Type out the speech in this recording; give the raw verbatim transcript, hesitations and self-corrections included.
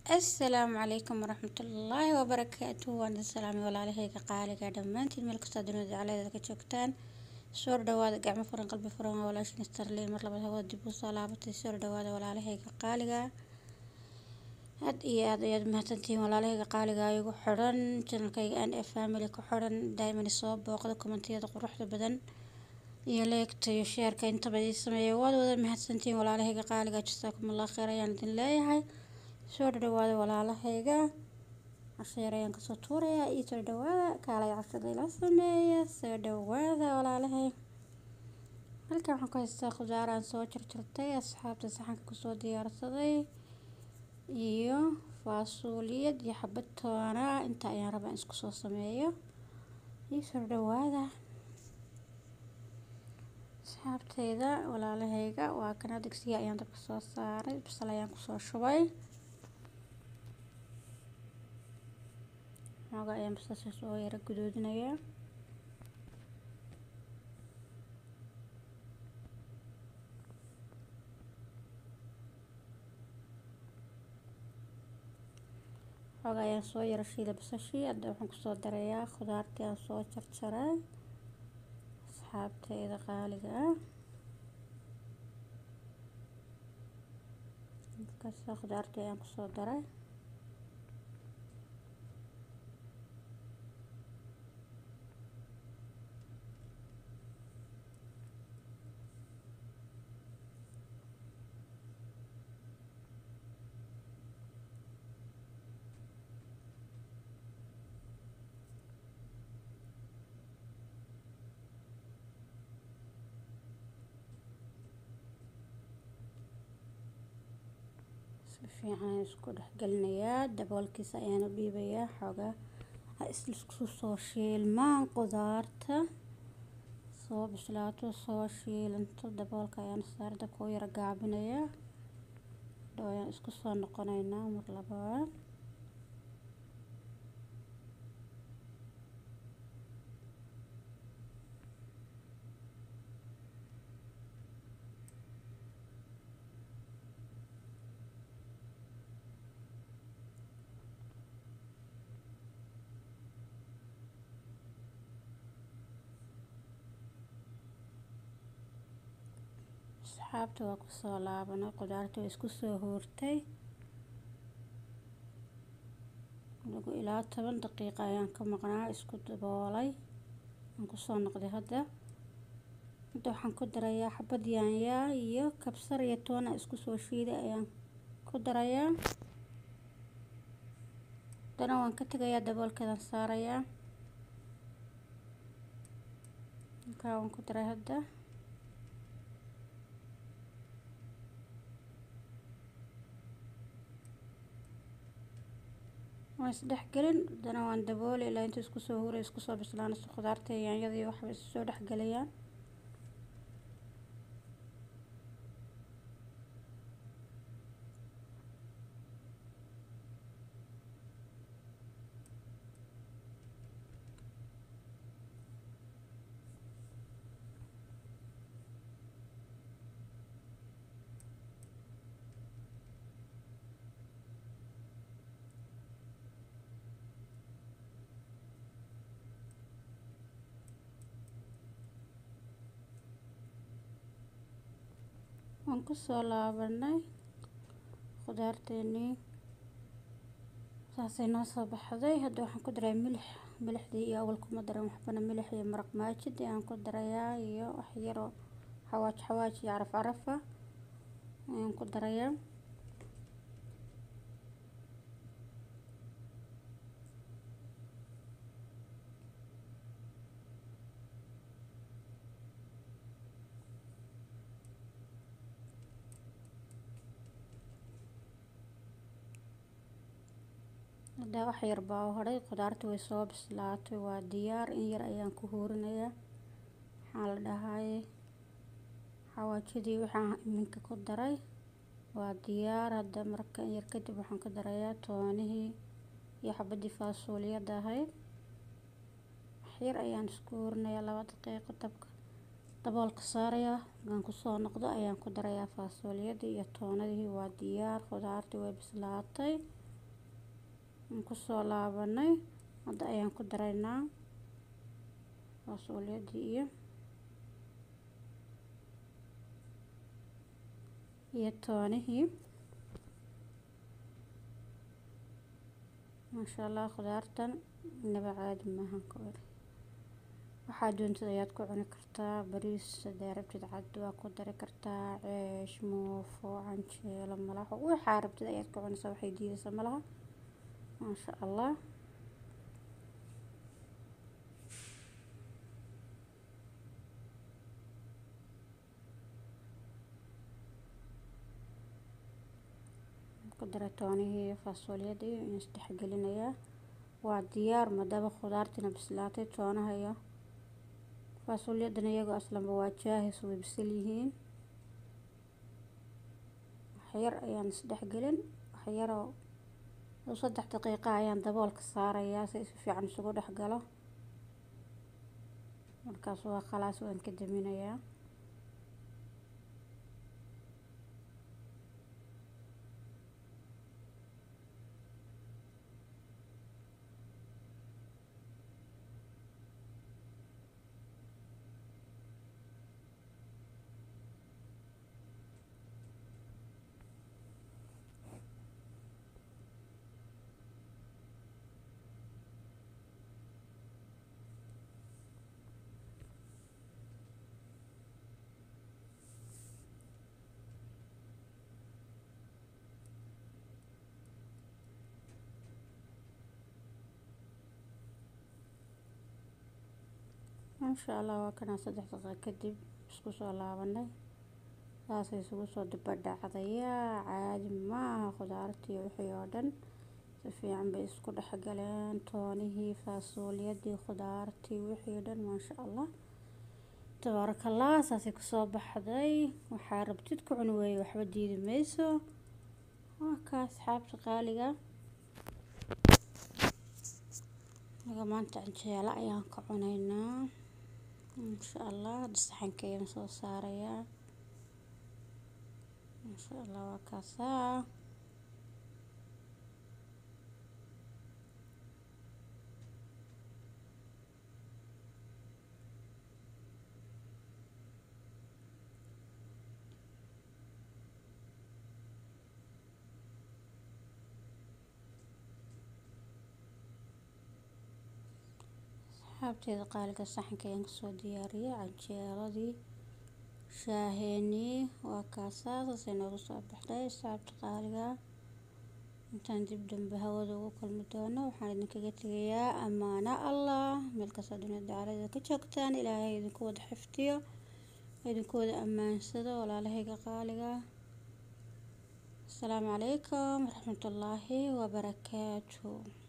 السلام عليكم ورحمة الله وبركاته. وأنا السلام ولا عليه قالي قاعد مانتي ملك استدنود على ذاك جوكتان سور دواد قاع مفرن قلبي فرن ولا شي نسترلي مر لبد هو دبو صلابتي سور دواد ولا عليه قالي هاد إيه هاد يد مهتنتين ولا عليه قالي يقو حرن جنكي أن فاميلي كحرن دايما الصوب وقد كومنتي قروح بدن يليك تيشير كاين تبعي سمي واد واد مهتنتين ولا عليه قالي جزاكم الله خير يعني دين لا soo dhawaada walaalahayga casheerayaan ka soo tuuraya iyo soo dhawaada kaalay cashada ila sameeya soo dhawaada walaalahay halkan waxaan ku haystaa khudaar aan soo jarjartay asxaabta saxanka ku soo diyaarsaday iyo faasuuliyad iyo xabad toona inta ayaan rabaa isku soo sameeyo iyo soo dhawaada asxaabtayda walaalahayga waa kana digsiga ayaan dabka soo saaray basal ayaan ku soo shubay Naga ayaan basasha soo yara gudoodinaya Naga ayaan soo yara shiiday basashii hadda waxaan ku soo darayaa khudaartii aan soo jarjaray asxaabtayda qaaliga ah markaas khudaartii ayaan ku soo daray fiican isku dhaxgalinayaa daboolkiisa ayaan u dhiibayaa xoogaa ha isku soo shiilmaan qudaarta soo bislaato soo shiilanto daboolka ayaan saar dabka u yara gaabinayaa dhooyaan isku soo noqonaynaa mar labaad asxaabta waa ku soo laabanay qudaarta way isku soo hoortay lagu ilaa toban daqiiqo ayaan ka maqnaa isku daboolay aan ku soo noqday hadda inta waxaan ku darayaa xabad yaanyo iyo kabsar iyo toon isku soo shiiday ayaan ku darayaa dana waan ka tagayaa daboolkeedan saarayaa inta waan ku daray hadda waan isdhex gelin dana waan daboolay ilaa inta isku soo huray isku soo bislaanayso khudaarta yaanyada iyo waxba isoo dhex galayaan waan ku soo laabanay khudaarteennii saasay noo soo baxday hadda waxaan ku daray milix milixdii iyo awal kuma daran waxbana milix iyo maraq maajid ayaan ku darayaa iyo wax yaro xawaaj xawaaj iyo caraf carafa ayaan ku darayaa hadda wax yar baa horay khudaarta way soo bislaatay waa diyaar in yar ayaan ku huurinayaa waxaa la dhahay xawaajidii waxaan iminka ku daray waa diyaar hadda marka in yar kadib waxaan ku darayaa toonihii iyo xabadii faasuuliyada ahayd wax yar ayaan isku huurinayaa laba daqiiqo dabka daboolka saarayaa markaan ku soo noqdo ayaan ku darayaa faasuuliyadii iyo toonadii waa diyaar khudaartii way bislaatay kusoo laabanay. Hadda ayaan ku daraynaa faasooliyadii iyo iyo toonihii. maasha allah khudaartan inaba caadi maahan kawar. waxaa doontid ayaad ku cuni kartaa, bariis hadaa rabtid cad waa ku dari kartaa, ceesh, muufo, canjeelo, malaxo, waxaa rabtid ayaad ku cunaysaa, waxay diidaysaa malaha. maasha allah. ku daray toonihii faasooliyadii in isdhex gelinayaa. waa diyaar maadaama khudaartina bislaatay, toonaha iyo faasooliyadana iyagoo aslanba waa jaahis, way bisil yihiin. waxyar ayaan isdhex gelin, waxyaroo saddex daqiiqo ayaan daboolka saarayaa si si fiican isugu dhex galo. markaas waa khalaas, waan ka daminayaa. maasha allah waa kana saddex daqiiqo kadib isku soo laabanay. saasay isugu soo dibadhacdayaa, caadi maaha. khudaartii wixii oo dhan si fiican bay isku dhex galeen, toonihii, faasooliyadii, khudaartii wixii dhan. maasha allah tabaarakallah. saasay kusoo baxday. waxaa rabtid ku cuni weeye, waxba diidi mayso. waa ka asxaabta qaaliga. anaga maanta canjeelo ayaan ka cunaynaa. maasha allah. saxankayaan soo saarayaa. maasha allah waa kaasaa. asxaabteeda qaaliga, saxanka ayaan kasoo diyaariyay canjeeladii, shaaheenii. waa kaasaa. saasay noogu soo baxday asxaabta qaaliga. intaan dib dambe hawada ugu kulmi doono waxaan idinkaga tegayaa ammaano allah. meel kastoo dunida dacaladeeda ka joogtaan, ilaahay idinku wada xifdiyo, idinku wada ammaansado walaalahayga qaaliga. asalaamu calaykum waraxmatullaahi wabarakaatuh.